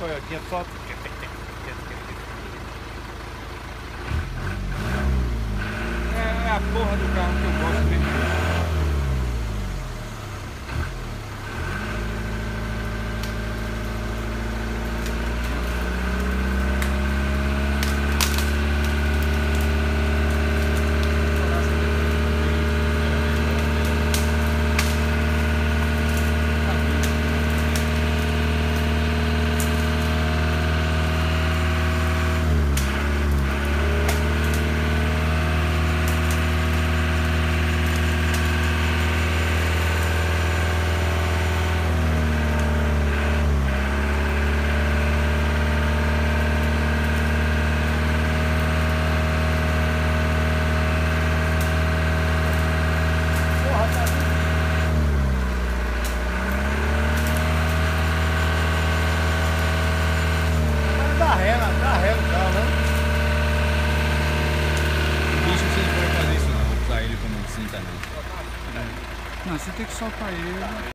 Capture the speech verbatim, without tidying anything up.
Toyotinha só. É a porra do carro que eu gosto mesmo. Dá ré, dá ré no carro, né? Bicho, você não pode fazer isso não, usar ele como cinta não. Não, você tem que soltar ele.